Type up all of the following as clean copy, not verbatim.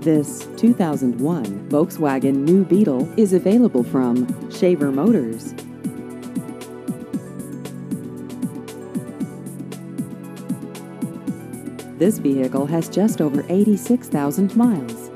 This 2001 Volkswagen New Beetle is available from Shaver Motors. This vehicle has just over 86,000 miles.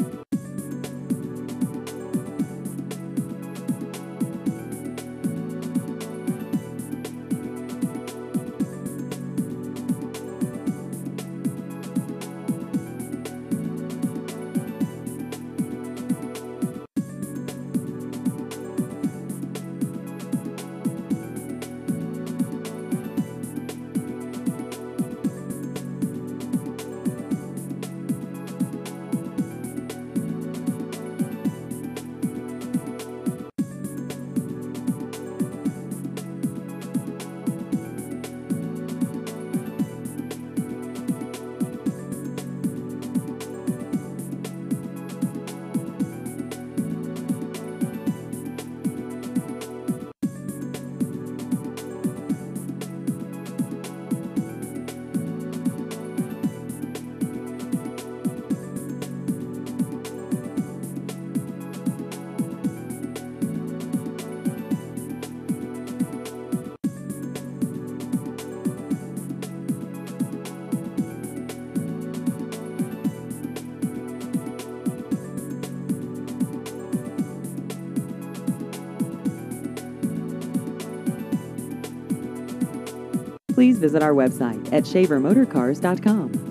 Please visit our website at shavermotorcars.com.